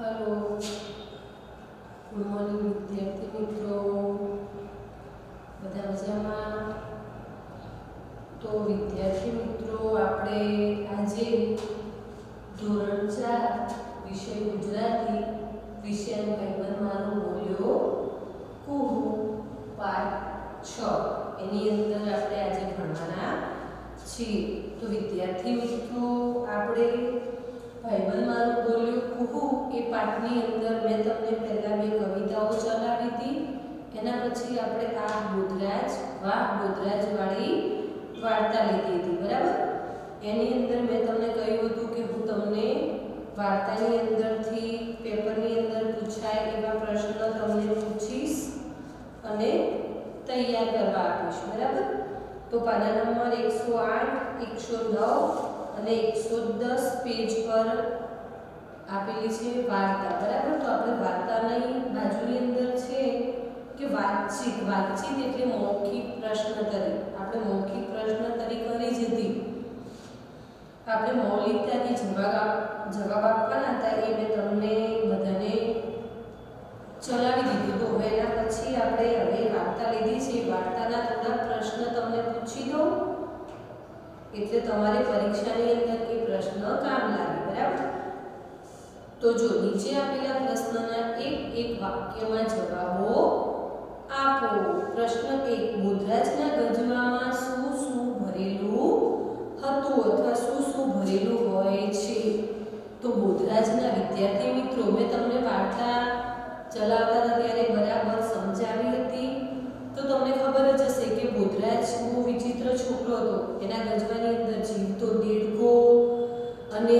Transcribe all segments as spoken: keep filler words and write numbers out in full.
Hello good morning विद्यार्थी मित्रों बधा मजामां। तो विद्यार्थी मित्रों आपणे आजे धोरण चार विषय गुजराती विषय भाईबंधमानो बोल्यो कुहू पाठ छ एनी अंदर आपणे आजे भणवाना छीए। तो विद्यार्थी मित्रों आपणे भाईबंधमानो बोल्यो कुहू ए पाठनी अंदर मैं तमने पहला बे कविताओं चलावी थी। एना पछी आपणे आ बोधराज वाह बोधराज वाली वार्ता लीधी थी बराबर। एनी अंदर मैं तमने कह्युं हतुं के हूँ तमने वार्तानी अंदरथी पेपरनी अंदर पूछाय एवा प्रश्न तमने पूछीश अने तैयार करवा आपीश बराबर। तो पाना नंबर एक सौ आठ एक सौ नौ અને एक सौ दस पेज पर આપેલી છે વાર્તા બરાબર। તો આપણે વાર્તાની બાજુની અંદર છે કે વાતચીત વાતચીત એટલે મૌખિક પ્રશ્નોત્તરી। આપણે મૌખિક પ્રશ્નોત્તરી કરી જ હતી। આપણે મૌલિકતાથી જવાબ જવાબ આપવાના હતા એ મેં તમને બધાને ચલાવી દીધું। તો હવે એના પછી આપણે હવે વાર્તા લીધી છે વાર્તાના થોડા પ્રશ્ન તમને પૂછી દઉં એટલે તમારે પરીક્ષાની અંદર એ પ્રશ્ન કામ લાગે બરાબર। तो जो नीचे आपेला प्रश्नना एक एक वाक्यमां जवाबो आपो। प्रश्न एक बोधराजना गजमामां शुं शुं भरेलुं हतुं अथवा शुं शुं भरेलुं होय छे। तो बोधराजना विद्यार्थी मित्रों मैं तमने वार्ता चलावता था त्यारे बराबर समजावी हती। तो तमने खबर ज हशे के बोधराज बહુ विचित्र छोकरो हतो। एना गजमानी अंदर जीवतो देडको अने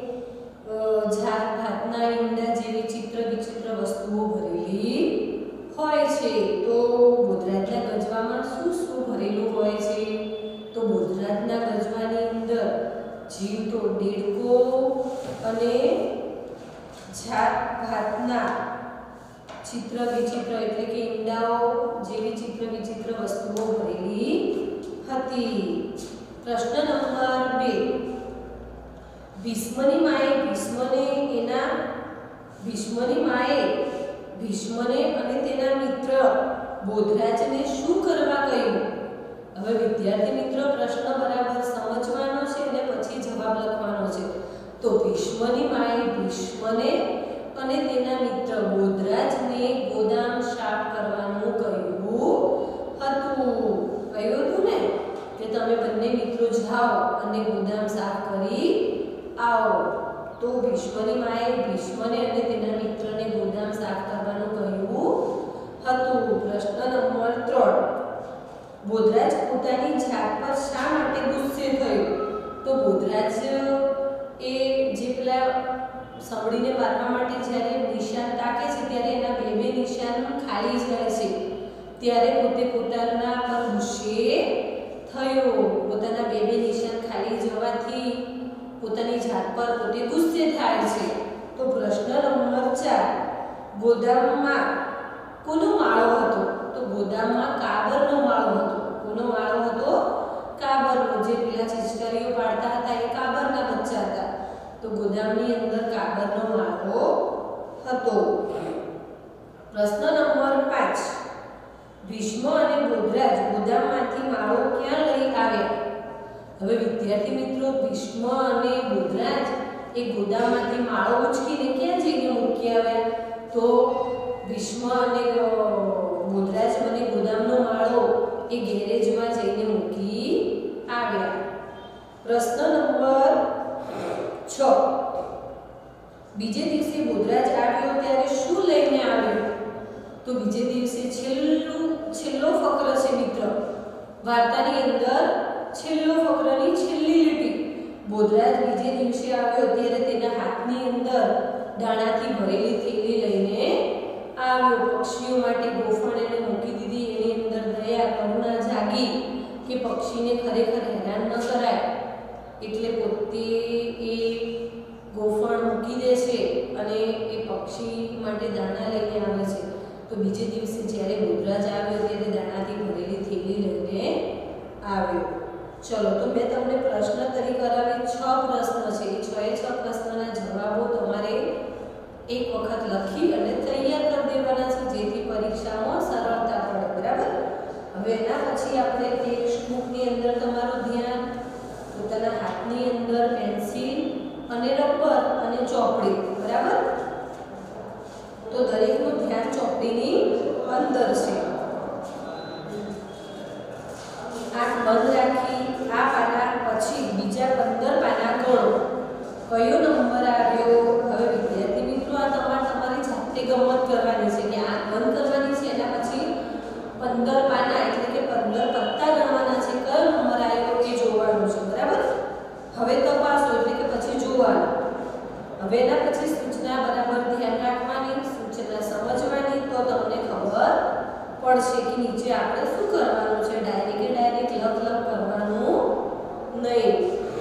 झाड़ भातना ईंडा जेवी चित्र विचित्र वस्तुओं भरेली होय छे। तो बोधराजना गजवामां शुं शुं भरेलुं होय छे। तो बोधराजना गजवानी अंदर जीवतो देडको अने झाड़ भातना चित्र विचित्र एटले के ईंडाओ जेवी चित्र विचित्र वस्तुओं भरेली हती। प्रश्न नंबर दो भीष्मनी माए भीष्मने एना भीष्मनी माए भीष्मने अने तेना मित्र बोधराजने शुं करवा कह्युं। हवे विद्यार्थी मित्र प्रश्न बराबर समजवानो छे अने पछी जवाब लखवानो छे। तो भीष्मनी माए भीष्मने अने तेना मित्र बोधराजने गोदाम साफ करवानुं कह्युं हतुं। कह्युं हतुं ने के तमे बंने मित्रों जाओ अने गोदाम साफ करी आओ। तो भीष्मनी माए भीष्मने अने तेना मित्रने गोदाम साफ करवानुं कह्युं हतुं। प्रश्न नंबर तीन बोधराज पोतानी जात पर शा माटे गुस्से थयो। तो बोधराज ए जे पेला समड़ीने मारवा माटे ज्यारे निशान ताके छे त्यारे एना बे बे निशान खाली जाय छे त्यारे पोते पोताना पर गुस्से थयो। पोताना बे बे निशान खाली जवाथी पोतानी जात पर पोते गुस्से थाय छे। तो प्रश्न नंबर चार गोदाममां कोनो माळो हतो। तो गोदाममां काबरनो माळो हतो। कोनो माळो हतो काबरनो। जे पेला चिचकारीओ पाडता हता ए काबરના बच्चा हता। तो गोदामनी अंदर काबरनो माळो हतो। प्रश्न नंबर पांच भीष्म अने बोधराज गोदाममांथी माळो क्यां लई આવ્યા। હવે વિદ્યાર્થી મિત્રો ભીષ્મ અને બોધરાજ એ ગોદામમાંથી માળો ઉચકીને ક્યાં જઈને મૂકી આવ્યા। તો ભીષ્મ અને બોધરાજ બને ગોદામનો માળો એ ગેરેજમાં જઈને મૂકી આવ્યા। પ્રશ્ન નંબર છ બીજે દિવસે બોધરાજ આવ્યો ત્યારે શું લઈને આવ્યો। તો બીજે દિવસે છેલ્લું છેલ્લો ફકરો છે મિત્ર વાર્તાની અંદર छेल्लो फकरानी छेल्ली લીટી बोधराज बीजे दिवसे આવ્યો ત્યારે તેના હાથની અંદર દાણાથી ભરેલી થેલી લઈને આવ્યો। પક્ષીઓ માટે ગોફણ એને મૂકી દીધી। એની અંદર દયા કરુણા જાગી કે પક્ષીને ખરેખર હેરાન ન કરાય એટલે પોતે એ ગોફણ મૂકી દે છે અને એ પક્ષી માટે દાણા લઈને આવે છે। તો બીજે દિવસે જ્યારે બોધરાજ આવ્યો ત્યારે દાણાથી ભરેલી થેલી લઈને આવ્યો। चलो तो मैं तमने प्रश्न तरी करावी छ प्रश्न छे। छ ए छ प्रश्नना जवाबो तमारे એક વખત લખી અને તૈયાર કરી દેવાના છે જેથી પરીક્ષામાં સરળતા પડે બરાબર। હવે એના પછી આપણે ટેક્સ્ટ બુકની અંદર તમારું ધ્યાન પોતાના હાથની અંદર પેન્સિલ અને રબર અને ચોપડી બરાબર। તો દરેકનું ધ્યાન ચોપડીની અંદર છે। આંખ બંધ રાખી આ પાના પછી બીજા પંદર પાના ગણો કયો નંબર આવ્યો। હવે વિદ્યાર્થી મિત્રો આ તમારે તમારી જાતે ગમત કરવાની છે કે આંખ બંધ કરવાની છે એના પછી પંદર પાના એટલે કે પંદર પત્તા ગણવાના છે કયો નંબર આવ્યો એ જોવાનું છે બરાબર। હવે તપાસો એટલે કે પછી જોવાનું। હવે એના પછી સૂચના બરાબર ધ્યાન રાખવાની સૂચના સમજવાની તો તમને ખબર પડશે કે નીચે આપણે શું કરવાનું છે। ડાયરેક્ટ ડાયરેક્ટ લખ લખ કરવાનું નહીં।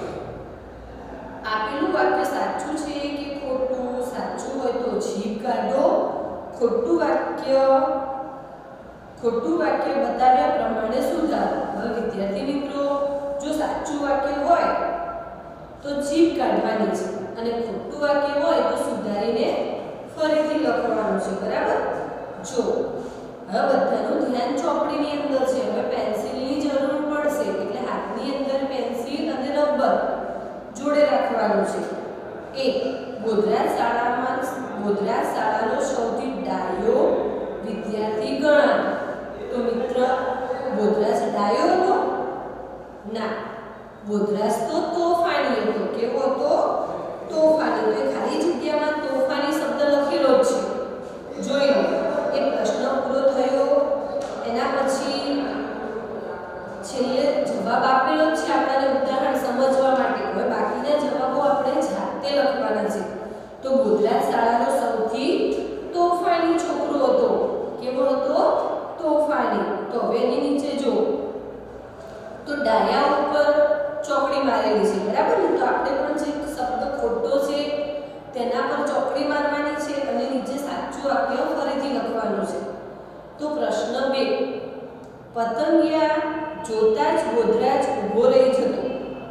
આપેલું વાક્ય સાચું છે કે ખોટું સાચું હોય તો જીભ કાઢો ખોટું વાક્ય ખોટું વાક્ય બતાવ્યા પ્રમાણે સુધારો। હવે વિદ્યાર્થી મિત્રો જો સાચું વાક્ય હોય તો જીભ કાઢવાની છે અને ખોટું વાક્ય હોય તો સુધારીને ફરીથી લખવાનું છે બરાબર। જો હવે બધાનું ધ્યાન ચોપડીની અંદર છે। હવે પેન્સિલની જરૂર પડશે એટલે હાથની અંદર પેન્સિલ અને રબર જોડે રાખવાનું છે। એક ગોધરા શાળામાં ગોધરા શાળાનો સૌથી ડાયો વિદ્યાર્થી ગણાતો। તો મિત્ર ગોધરાજ ડાયો હતો ના ગોધરાજ તો તોફાની હતો। કેવો હતો તોફાની। તો ખાલી જગ્યામાં તોફાની શબ્દ લખેલો જ છે જોઈ લો। એક પ્રશ્ન પૂરો થયો એના પછી છેલ્લે જવાબ આપેલો જ છે આપણને ઉદાહરણ સમજવા માટે। હવે બાકીના જવાબો આપણે જાતે લખવાના છે। તો ગોધરા શાળાનો સૌથી તોફાની છોકરો હતો। કેવો હતો તોફાની। તો હવે એની નીચે જો તો ડાયા ઉપર ચોકડી મારેલી છે બરાબર ને। તો આપણે પણ જે શબ્દ ખોટો છે તેના પર ચોકડી મારવાની છે અને નીચે સાચું વાક્ય ફરીથી લખવાનું છે। તો પ્રશ્ન બે પતંગિયા જોતા જ ગોધરાજ ઊભો રહી જતો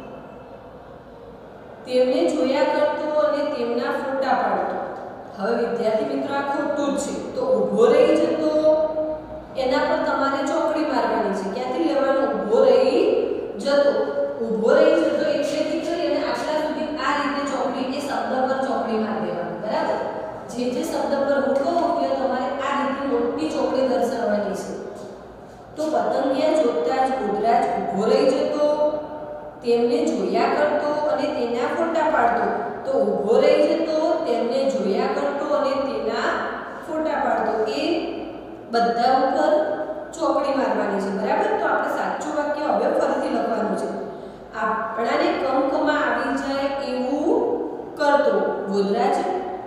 તેમને જોયા કરતો અને તેમના ફોટા પાડતો। હવે વિદ્યાર્થી મિત્રો આ ખોટું જ છે। તો ઊભો રહી જતો એના પર તમારે ચોકડી મારવાની છે। ક્યાંથી લેવાનું ઊભો રહી જતો ઊભો રહી જતો એટલેથી કરી અને આટલા સુધી આ રીતે ચોકડી એ શબ્દ પર ચોકડી મારી દેવાની બરાબર। જે જે શબ્દ પર હું કહું કે તમારે આ રીતે મોટી ચોકડી દર્શાવવાની છે। તો પતંગિયા જોતા જ ગોધરાજ ઊભો રહી જતો તેમને જોયા કરતો અને તેના ફોટા પાડતો। તો ઊભો રહી જતો તેમને જોયા કરતો અને તેના ફોટા પાડતો એ બધા ઉપર ચોકડી મારવાની છે બરાબર। તો આપણે સાચું વાક્ય હવે ફરીથી લખવાનું છે। આપણાને કમકમા આવી જાય એવું કરતો ગોધરાજ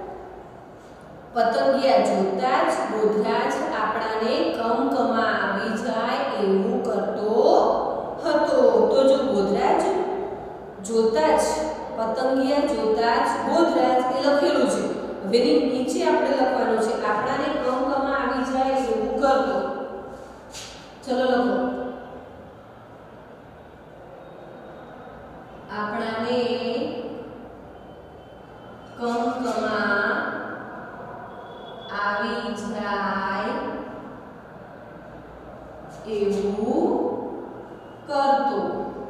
પતંગિયા જોતા જ ગોધરાજ આપણાને કમકમા આવી જાય એવું કરતો હતો। તો જો ગોધરાજ જોતા જ પતંગિયા જોતા જ ગોધરાજ એ લખેલું છે। હવે નીચે આપણે લખવાનું છે આપણાને કમકમા આવી જાય એવું કરતો। ચલો લખો આપણાને કમકમા આવી જાય એવું કરતો।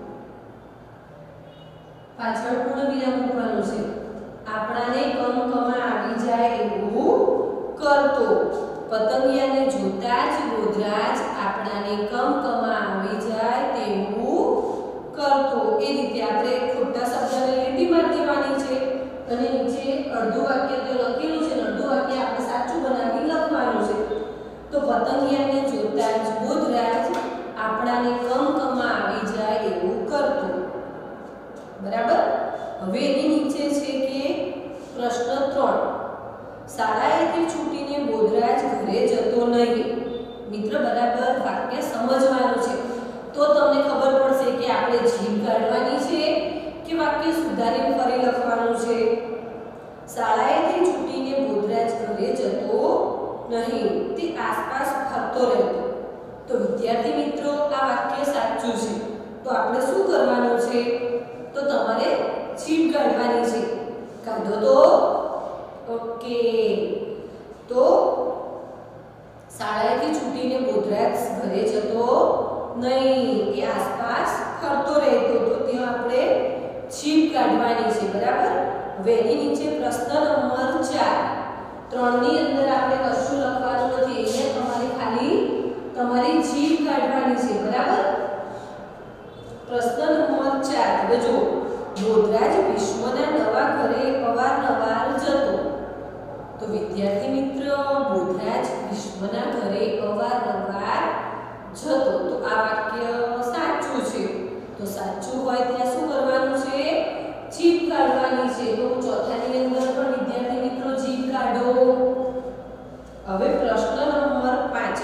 પાછળ પૂર્ણ વિરામ મૂકવાનું છે। આપણાને કમકમા આવી જાય એવું કરતો પતંગિયાને જોતા જ ગોધરાજ આપણાને કમકમા આવી જાય તેવું કરતો। એ રીતે આપણે ખોટા શબ્દને લીટી મારી દેવાની છે અને નીચે અડધું વાક્ય તો લખેલું છે અડધું વાક્ય આપણે સાચું બનાવી લખવાનું છે। તો પતંગિયાને જોતા જ ગોધરાજ આપણાને કમકમા આવી જાય એવું કરતો બરાબર। હવે એની નીચે છે કે પ્રશ્ન ત્રણ શાળાએથી છૂટીને ગોધરાજ ઘરે જતો નહીં। મિત્ર બરાબર વાક્ય સમજવાનું છે તો તમને ખબર પડશે કે આપણે જીભ કાઢવાની છે કે વાક્ય સુધારીને ફરી લખવાનું છે। શાળાએથી છૂટીને ગોધરાજ ઘરે જતો નહીં તે આસપાસ ફરતો રહેતો। તો વિદ્યાર્થી મિત્રો આ વાક્ય સાચું છે। તો આપણે શું કરવાનું છે તો તમારે જીભ કાઢવાની છે। કાઢો તો ઓકે. તો શાળાએથી છૂટીને બોધરાજ ઘરે જતો નહીં, એ આસપાસ ફરતો રહેતો. તો ત્યાં આપણે જીભ કાઢવાની છે, બરાબર. હવે એની નીચે પ્રશ્ન નંબર ચાર. ત્રણ ની અંદર આપણે કશું લખવાનું નથી, અહીંયા તમારે ખાલી તમારી જીભ કાઢવાની છે, બરાબર. પ્રશ્ન નંબર ચાર. હવે જો બોધરાજ ભીષ્મના નવા ઘરે અવારનવાર જતો. તો વિદ્યાર્થી મિત્ર, બોધરાજ ભીષ્મના ઘરે અવારનવાર જતો. તો આ વાક્ય સાચું છે. તો સાચું હોય ત્યાં શું કરવાનું છે? જીભ કાઢવાની છે. તો ચોથાની અંદર પણ વિદ્યાર્થી મિત્રો જીભ કાઢો. હવે પ્રશ્ન નંબર પાંચ.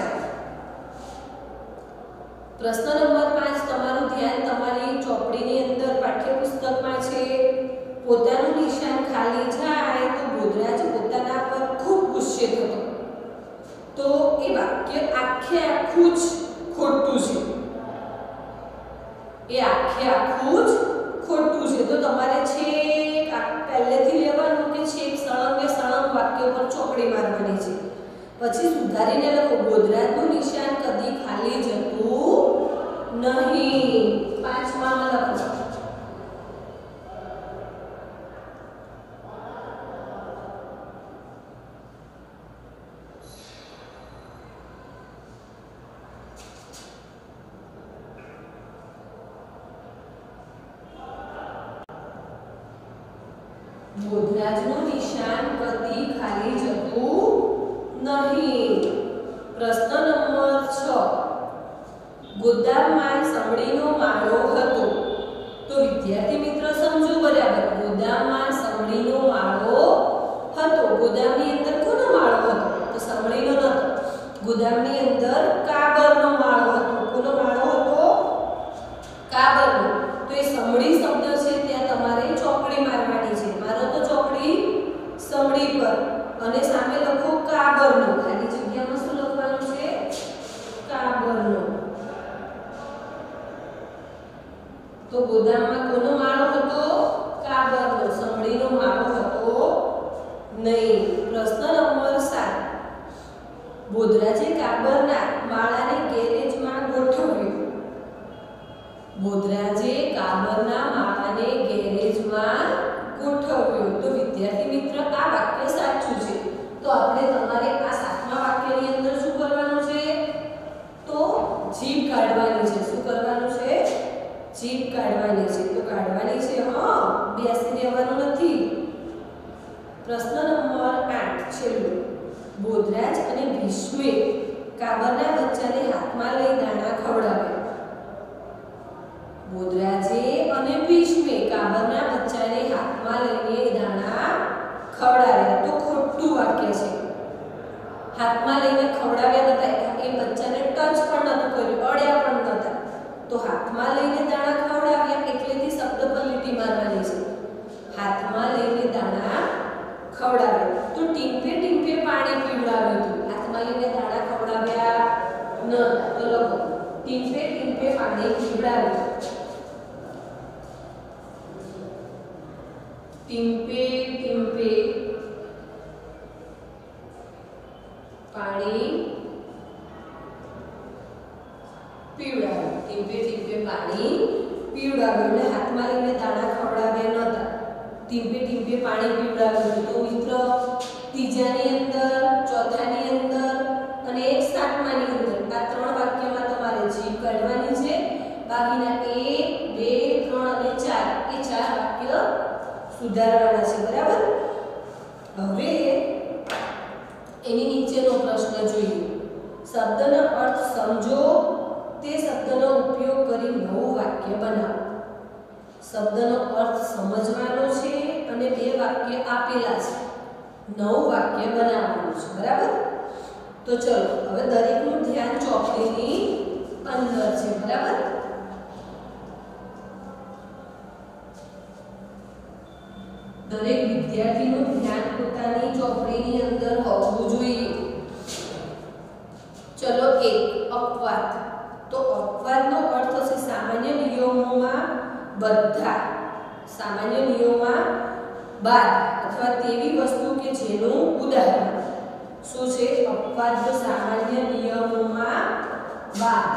પ્રશ્ન નંબર પાંચ તમારું ધ્યાન તમારી ચોપડીની અંદર પાઠ્યપુસ્તકમાં છે. પોતાનું નિશાન ખાલી જાય તો બોધરાજ પોતાના પર ખૂબ ગુસ્સે થતો. તો એ વાક્ય આખે આખું જ ખોટું છે. એ આખે આખું જ ખોટું છે. તો તમારે છેક પહેલેથી લેવાનું કે છેક સળંગે સળંગ વાક્ય પર ચોકડી મારવાની છે. પછી સુધારીને લખો, બોધરાજનું નિશાન કદી ખાલી જતું નહીં. પાંચમામાં લખો. બોધરાજનું નિશાન કદી ખાલી જતું નહીં. પ્રશ્ન નંબર છ. ગોદામમાં સમડીનો માળો હતો. તો વિદ્યાર્થી મિત્ર સમજો બરાબર. ગોદામમાં સમડીનો માળો હતો. ગોદામની અંદર કોનો માળો હતો? તો સમડીનો નહોતો. ગોદામની અંદર કાબરનો માળો હતો. કોનો માળો હતો? કાબરનો. તો એ સમડી શબ્દ છે ત્યાં તમારે ચોકડી મારવાની છે. મારો તો ચોકડી સમડી પર અને સામે લખો કાબરનો. ખાલી જગ્યામાં શું લખવાનું છે? કાબરનો. તો ગોદામમાં કોનો માળો હતો? કાબરનો. સમડીનો માળો હતો નહીં. પ્રશ્ન નંબર સાત. બોધરાજે કાબરના માળાને ગેરેજમાં ગોઠવ્યું. બોધરાજે કાબરના માળાને ગેરેજમાં ગોઠવ્યું. તો વિદ્યાર્થી મિત્ર આ વાક્ય સાચું છે. તો આપણે તમારે આ સાતમા વાક્યની અંદર શું કરવાનું છે? તો જીભ કાઢવાની છે. શું કરવાનું છે? જીભ કાઢવાની છે. તો કાઢવાની છે, હા, બેસી રહેવાનું નથી. પ્રશ્ન નંબર આઠ છેલ્લો. બોધરાજ અને ભીષ્મે કાબરના બચ્ચાને હાથમાં લઈ દાણા ખવડાવ્યા. બોધરાજે અને ભીષ્મે કાબરના બચ્ચાને હાથમાં લઈને દાણા ખવડાવ્યા. તો ખોટું વાક્ય છે. હાથમાં લઈને ખવડાવ્યા નતા, એ બચ્ચાને ટચ પણ નતું કર્યું, અડ્યા પણ નતા. તો હાથમાં લઈને દાણા ખવડાવ્યા એટલેથી શબ્દ પર લીટી મારવાની છે. હાથમાં લઈને દાણા ખવડાવ્યા. તો ટીમ્પે ટીમ્પે પાણી પીવડાવ્યું હતું. હાથમાં લઈને દાણા ખવડાવ્યા નતા. તો લખો, ટીમ્પે ટીમ્પે પાણી પીવડાવ્યું. ટીમ્પે ટીમ્પે પાણી પીવડાવ્યું. ટીમ્પે ટીમ્પે પાણી પીવડાવ્યું. એટલે હાથમાં લઈને દાણા ખવડાવ્યા નહોતા. ટીમ્પે ટીમ્પે પાણી પીવડાવ્યું. તો મિત્ર ત્રીજાની અંદર, ચોથાની અંદર અને એક સાતમાની અંદર આ ત્રણ વાક્યમાં તમારે જીભ કાઢવાની છે. બાકીના એક, બે, ત્રણ અને ચાર એ ચાર વાક્ય સુધારવાના છે, બરાબર. હવે એની નીચેનો પ્રશ્ન જોઈએ. શબ્દનો અર્થ સમજો, તે શબ્દનો ઉપયોગ કરી નવું વાક્ય બનાવો. શબ્દનો અર્થ સમજવાનો છે અને બે વાક્ય આપેલા છે. નવું વાક્ય બનાવવાનું છે, બરાબર. તો ચલો હવે દરેકનું ધ્યાન ચોપડીની અંદર છે, બરાબર. દરેક વિદ્યાર્થીનું ધ્યાન પોતાની ચોપડીની અંદર હોવું જોઈએ. ચલો એક અપવાદ. તો અપવાદનો અર્થ છે સામાન્ય નિયમોમાં બધા. સામાન્ય નિયમોમાં બાદ અથવા તેવી વસ્તુ કે જેનું ઉદાહરણ શું છે? અપવાદ સામાન્ય નિયમોમાં બાદ.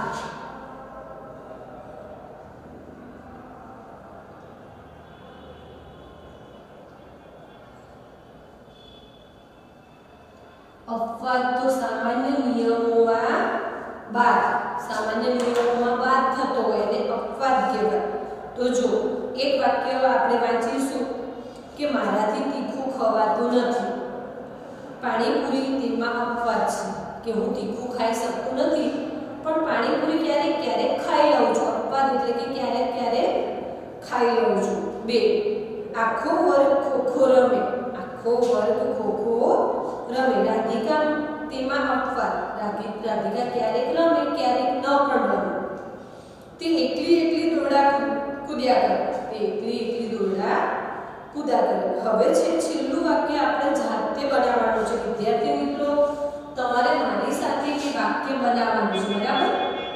અપવાદ તો સામાન્ય નિયમોમાં બાદ, સામાન્ય નિયમોમાં બાદ થતો હોય એને અપવાદ કહેવાય. તો જો એક વાક્ય આપણે વાંચીશું કે મારાથી તીખું ખવાતું નથી. પાણીપુરી તેમાં અપવાદ છે કે હું તીખું ખાઈ શકતો નથી, પણ પાણીપુરી ક્યારેક ક્યારેક ખાઈ લઉં છું. અપવાદ એટલે કે ક્યારેક ક્યારેક ખાઈ લઉં છું. બે, આખો વર્ગ ખોખો રમે. આખો વર્ગ ખોખો રમે. રાધિકા તેમાં અપવાદ. રાધિકા ક્યારેક રમે, ક્યારેક ન પણ રમે. તે એકલી એકલી દોરડા કૂદ્યા કરે. તે એકલી એકલી દોરડા કૂદ્યા કરે. હવે છે છેલ્લું વાક્ય આપણે જાતે બનાવવાનું છે. વિદ્યાર્થી મિત્રો, તમારે મારી સાથે એક વાક્ય બનાવવાનું છે, બરાબર?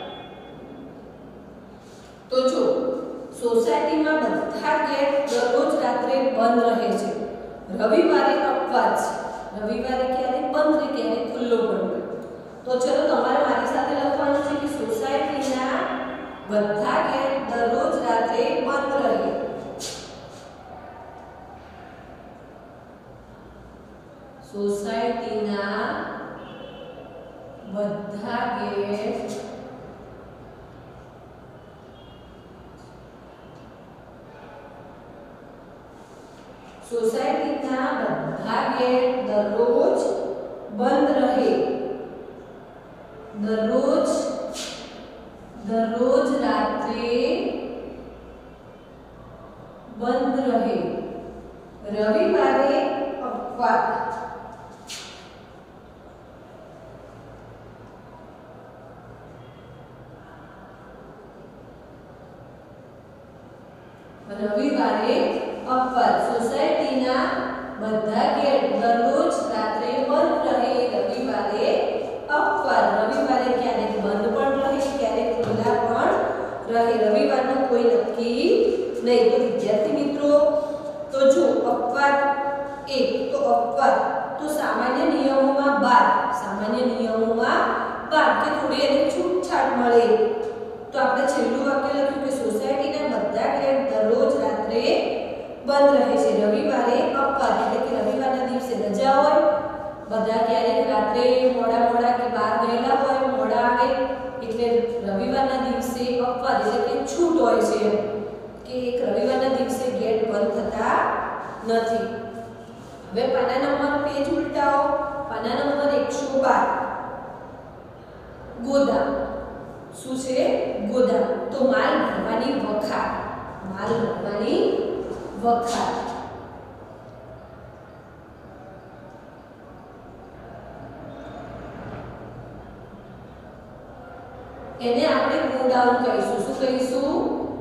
તો જો સોસાયટીમાં બધા ગેટ દરરોજ રાત્રે બંધ રહે છે. રવિવારે અપવાદ છે. રવિવારે ક્યારેક બંધ રહે, ક્યારેક ખુલ્લો પણ રહે. તો ચલો તમારે મારી સાથે લખવાનું છે કે સોસાયટીના બધા ગેટ દરરોજ રાત્રે બંધ રહે. સોસાયટીના બધા ગેટ સોસાયટીના બધા ગેટ દરરોજ બંધ રહે. દરરોજ દરરોજ રાત્રે બંધ રહે. રવિવારે અપવાદ. રવિવારે અપવાદ. સોસાયટીના બધા ગેટ દરરોજ રાત્રે બંધ રહે. રવિવારે અપવાદ. રવિવારે ક્યારેક બંધ પણ રહે, ક્યારેક ખુલ્લા પણ રહે. રવિવારનું કોઈ નક્કી નહીં. તો વિદ્યાર્થી મિત્રો, તો જો અપવાદ એક, તો અપવાદ તો સામાન્ય નિયમોમાં બાદ. સામાન્ય નિયમોમાં બાદ કે થોડી એને છૂટછાટ મળે. તો આપણે છેલ્લું વાક્ય લખ્યું કે સોસાયટીના બધા ગેટ દરરોજ રાત્રે બંધ રહે છે. રવિવારે અપવાદ એટલે કે રવિવારના દિવસે રજા હોય, બધા ક્યારેક રાત્રે મોડા મોડા કે બહાર ગયેલા હોય, મોડા આવે એટલે રવિવારના દિવસે અપવાદ એટલે કે છૂટ હોય છે કે એક રવિવારના દિવસે ગેટ બંધ થતા નથી. હવે પાના નંબર પેજ ઉલટાવો. પાના નંબર એકસો બાર. ગોદામ. શું છે? ગોદામ. તો માલ ભરવાની વખાર. માલ ભરવાની વખાર. એને આપણે ગોડાઉન કહીશું. શું કહીશું?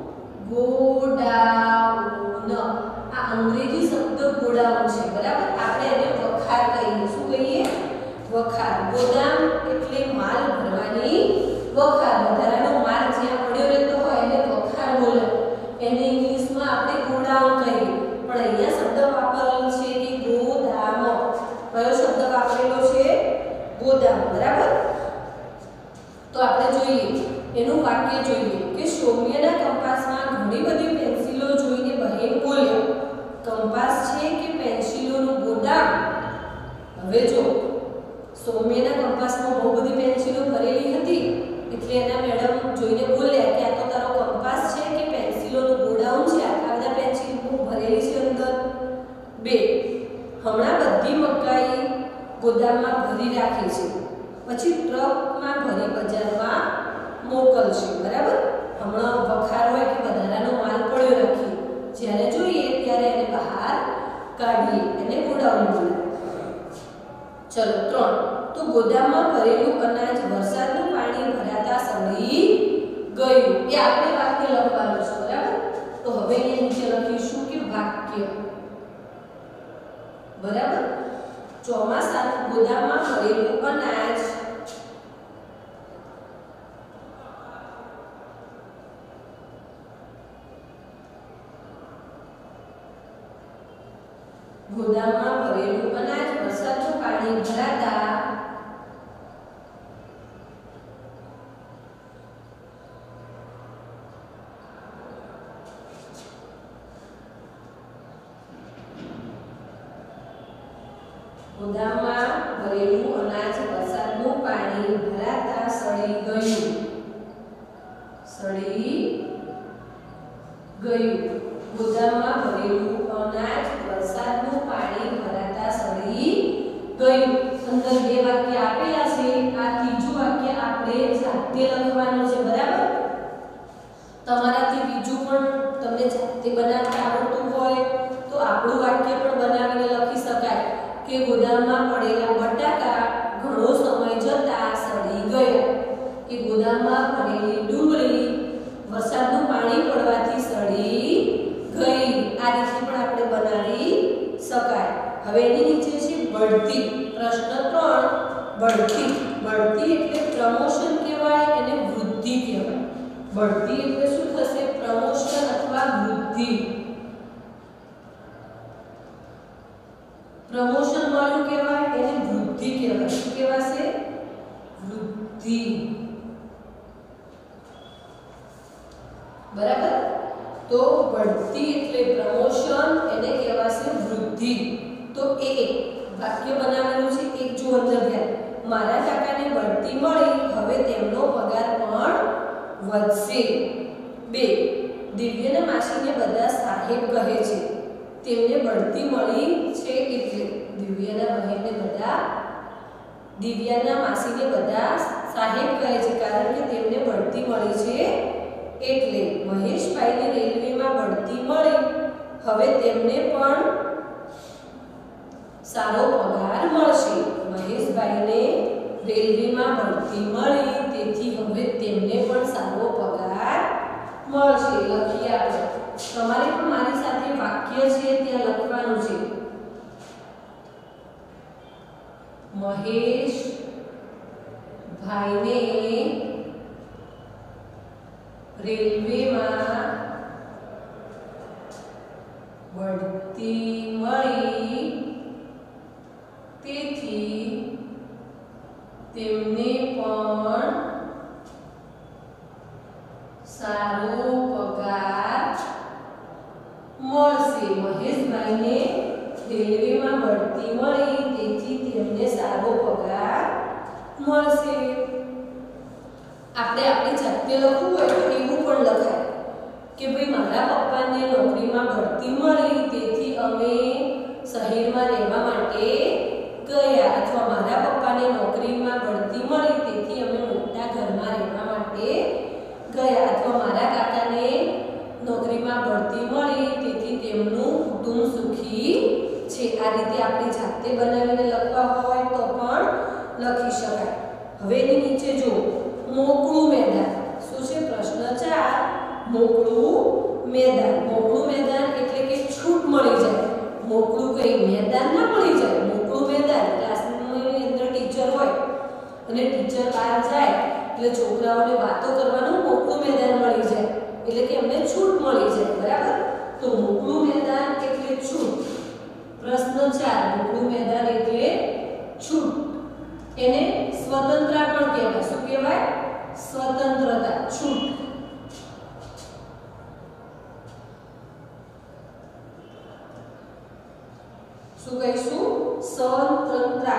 ગોડાઉન. આ અંગ્રેજી શબ્દ ગોડાઉન છે, બરાબર? આપણે એને વખાર કહીએ. શું કહીએ? વખાર. ગોદામ એટલે માલ ભરવાની વખાર. વધારાનો માલ જ્યાં પડ્યો રહેતો હોય એને વખાર બોલે. એને ઇંગ્લિશમાં આપણે ગોડાઉન કહીએ. પણ અહીંયા શબ્દ વાપરેલો છે કે ગોદામ. કયો શબ્દ વાપરેલો છે? ગોદામ, બરાબર? તો આપણે જોઈએ એનું વાક્ય જોઈએ કે સૌમ્યના કંપાસમાં ઘણી બધી પેન્સિલો જોઈને બહેન બોલ્યા, કંપાસ છે કે પેન્સિલોનું ગોદામ? હવે જો સૌમ્યના કંપાસમાં બહુ બધી પેન્સિલો ભરેલી હતી એટલે એના મેડમ જોઈને બોલ્યા કે આ તો તારો કંપાસ છે કે પેન્સિલોનું ગોડાઉન છે? આટલા બધા પેન્સિલ ભરેલી છે અંદર. બે, હમણાં બધી મકાઈ ગોદામમાં ભરી રાખી છે, પછી ટ્રકમાં ભરી બજારમાં મોકલશે, બરાબર? હમણાં વખાર હોય કે વધારાનો માલ પડ્યો રાખીએ, જ્યારે જોઈએ ત્યારે એને બહાર કાઢીએ, એને ગોડાઉન બોલાવે. ચલો ત્રણ, તો ગોદામમાં ભરેલું અનાજ વરસાદનું પાણી ભરાતા સડી ગયું. એ આપણે વાક્ય લખવાનું છે, બરાબર? તો હવે અહીંયા નીચે લખીશું કે વાક્ય, બરાબર? ચોમાસાનું ગોદામમાં ભરેલું અનાજ ગોદામમાં ભરેલું અનાજ વરસાદનું પાણી ભરાતા ગોદામમાં ભરેલું અનાજ વરસાદનું પાણી ભરાતા સડી ગયું સડી ગયું ગોદામમાં ભરેલું અનાજ વરસાદનું પાણી ભરાતા સડી ગયું. અંદર બે વાક્ય આપેલા છે. આ ત્રીજું વાક્ય આપણે જાતે લખવાનું છે, બરાબર? તમારાથી બીજું પણ તમને જાતે બનાવતા આવડતું હોય તો આપણું વાક્ય પણ બનાવીને લખી શકાય કે ગોદામમાં પડેલા બટાકા ઘણો સમય જતા સડી ગયા. કે ગોદામમાં પડેલી ડુંગળી વરસાદનું પાણી પડવાથી સડી ગઈ. આ રીતે પણ આપણે બનાવી શકાય. હવે એની નીચે છે બઢતી. પ્રશ્ન ત્રણ બઢતી. બઢતી એટલે પ્રમોશન કહેવાય, એને વૃદ્ધિ કહેવાય. બઢતી એટલે શું થશે? પ્રમોશન અથવા વૃદ્ધિ. પ્રમોશન મળ્યું કહેવાય, એને વૃદ્ધિ કહેવાય. શું કહેવાશે? વૃદ્ધિ. બરાબર? તો બઢતી એટલે પ્રમોશન, એને કહેવાશે વૃદ્ધિ. તો એ એક વાક્ય બનાવેલું છે. એક જો અંદર ધ્યાન. મારા કાકાને બઢતી મળી, હવે તેમનો પગાર પણ વધશે. બે દિવ્યના માસીને બધા સાહેબ કહે છે. તેમને બઢતી મળી છે એટલે દિવ્યાના બહેનને બધા દિવ્યાના માસીને બધા સાહેબ કહે છે કારણ કે તેમને બઢતી મળી છે એટલે. મહેશભાઈને રેલવેમાં બઢતી મળી, હવે તેમને પણ સારો પગાર મળશે. મહેશભાઈને રેલવેમાં બઢતી મળી, તેથી હવે તેમને પણ સારો પગાર મળશે. લખીએ આપણે. તમારે પણ મારી સાથે વાક્ય છે ત્યાં લખવાનું છે. મહેશ ભાઈને રેલવેમાં બઢતી મળી, તેથી તેમને પણ સારો પગાર મળશે. મહેશભાઈને રેલવેમાં બઢતી મળી, તેથી તેમને સારો પગાર મળશે. આપણે આપણી જાતે લખવું હોય તો એવું પણ લખાય કે ભાઈ મારા પપ્પાને નોકરીમાં બઢતી મળી, તેથી અમે શહેરમાં રહેવા માટે ગયા. અથવા મારા પપ્પાને નોકરીમાં બઢતી મળી, તેથી અમે મોટા ઘરમાં રહેવા માટે ગયા. અથવા મારા કાકાને નોકરીમાં બઢતી મળી, તેથી તેમનું કુટુંબ સુખી છે. આ રીતે આપણે જાતે બનાવીને લખવા હોય તો પણ લખી શકાય. હવે એની નીચે જો મોકળું મેદાન. શું છે? પ્રશ્ન ચાર મોકળું મેદાન. મોકળું મેદાન એટલે કે છૂટ મળી જાય. મોકળું કઈ મેદાન ના મળી જાય. મોકળું મેદાન ક્લાસની અંદર ટીચર હોય અને ટીચર બહાર જાય એટલે છોકરાઓને વાતો કરવાનું મોકળું મેદાન મળી જાય, એટલે કે એમને છૂટ મળી જાય. બરાબર? તો મોકળું મેદાન એટલે છૂટ. પ્રશ્ન ચાર મોકળું મેદાન એટલે છૂટ. એને સ્વતંત્રતા પણ કહેવાય. શું કહેવાય? સ્વતંત્રતા, છૂટ. શું કહીશું? સ્વતંત્રતા.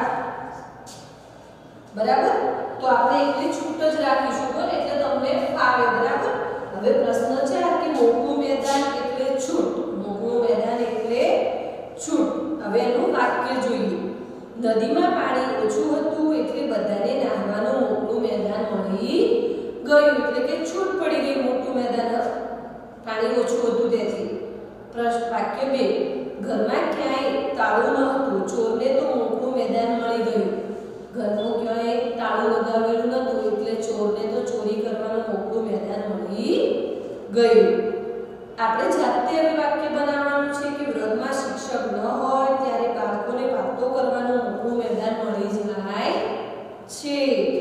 બરાબર? તો આપણે એકલી છૂટ જ રાખીશું બરાબર, એટલે તમને ફાવે. બરાબર? હવે પ્રશ્ન છે કે મોકળું મેદાન એટલે છૂટ. મોકળું મેદાન એટલે છૂટ. હવે એનું વાક્ય જોઈએ. નદીમાં પાણી ઓછું હતું એટલે બધાને નાહવાનું મોકળું મેદાન મળી ગયું. એટલે કે છૂટ પડી ગઈ. મોટું મેદાન, પાણી ઓછું હતું તેથી. પ્રશ્ન વાક્ય બે ઘરમાં ક્યાંય તાળું ન હતું, ચોરને તો મોકળું મેદાન મળી ગયું. ઘરનું ક્યાંય તાળું લગાવેલું નતું એટલે ચોરને તો ચોરી કરવાનું મોકળું મેદાન મળી ગયું. આપણે જાતે હવે વાક્ય બનાવવાનું છે કે વર્ગમાં શિક્ષક ન હોય ત્યારે બાળકોને વાતો કરવાનું મોકળું મેદાન મળી જાય છે.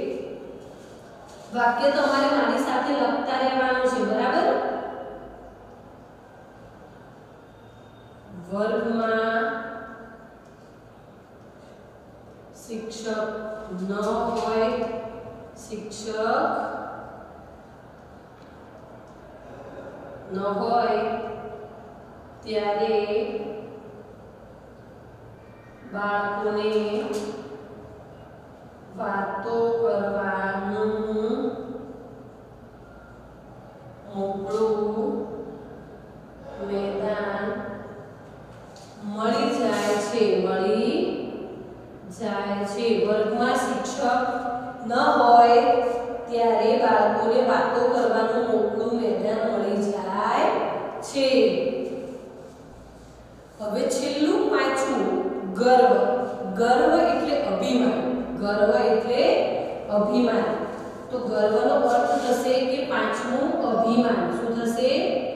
વાક્ય તમારે મારી સાથે લખતા રહેવાનું છે. બરાબર? વર્ગમાં શિક્ષક ન હોય, શિક્ષક ન હોય ત્યારે બાળકોને વાતો કરવાનું મોકળું મેદાન મળી જાય છે મળી જાય છે વર્ગમાં શિક્ષક ન હોય ત્યારે બાળકોને વાતો કરવાનું મોકળું મેદાન મળી જાય છે. હવે છેલ્લું પાંચમું ગર્વ. ગર્વ એટલે અભિમાન. ગર્વ એટલે અભિમાન. તો ગર્વનો અર્થ થશે કે પાંચમું અભિમાન. શું થશે?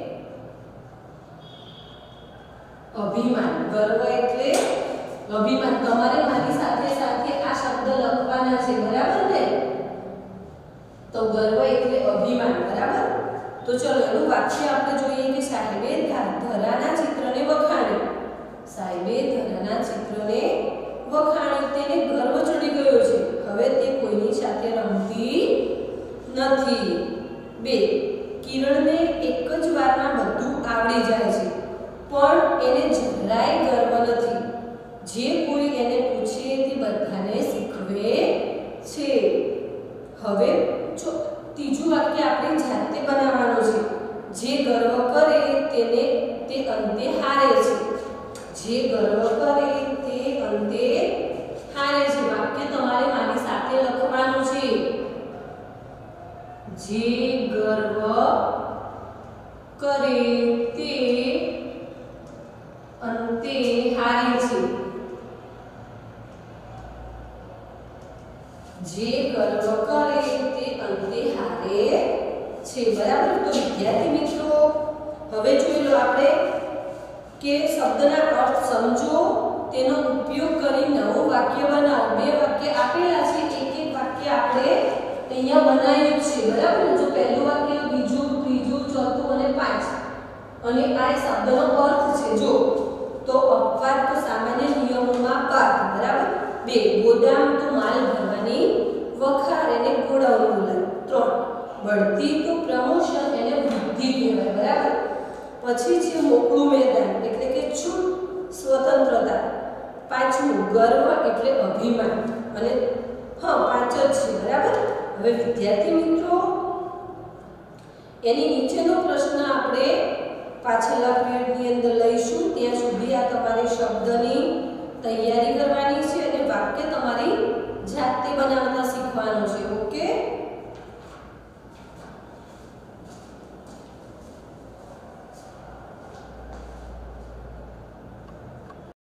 અભિમાન. ગર્વ એટલે અભિમાન. તમારે મારી સાથે સાથે આ શબ્દ લખવાના છે, બરાબર ને? તો ગર્વ એટલે અભિમાન, બરાબર? તો ચલો એનું વાક્ય આપણે જોઈએ કે સાહેબે ધરાના ચિત્રને વખાણ્યું. સાહેબે ધરાના ચિત્રને વખાણ્યું. તેને ગર્વ ચડી ગયો છે. હવે તે કોઈની સાથે રમતી નથી. બે, કિરણને એક જ વારમાં બધું આવડી જાય છે, પણ એને જરાય ગર્વ નથી. જે કોઈ એને પૂછે તે બધાને શીખવે છે. હવે ત્રીજું વાક્ય આપણે જાતે બનાવવાનું છે. જે ગર્વ કરે તેને તે અંતે હારે છે. જે ગર્વ કરે તે અંતે હારે છે. વાક્ય તમારે મારી સાથે લખવાનું છે. જે ગર્વ કરે તે અંતે હારે છે. જે ગર્વ કરે તે અંતે હારે છે. બરાબર? તો વિદ્યાર્થી મિત્રો, હવે જોઈ લો આપણે કે શબ્દના અર્થ સમજો, તેનો ઉપયોગ કરી નવું વાક્ય બનાવો. બે વાક્ય આપેલા છે, એક એક વાક્ય આપણે અહીંયા બનાવ્યું છે, બરાબર? જો પહેલું વાક્ય, બીજું, ત્રીજું, ચોથું અને પાંચ, અને આ શબ્દનો અર્થ છે. જો તો અપવાદ તો સામાન્ય નિયમોમાં પાત્ર, બરાબર? બે, ગોદામ તો માલ ભરવાની વખાર, એને ગોડાઉન બોલાય. ત્રણ, બઢતી તો પ્રમોશન, એને વૃદ્ધિ કહેવાય, બરાબર? પછી છે મોકળું મેદાન એટલે કે છૂટ, સ્વતંત્રતા. પાંચમું ગર્વ એટલે અભિમાન. અને હા, પાંચ જ છે, બરાબર? હવે વિદ્યાર્થી મિત્રો, એની નીચેનો પ્રશ્ન આપણે પાછળના પીરિયડની અંદર લઈશું. ત્યાં સુધી આ તમારી શબ્દની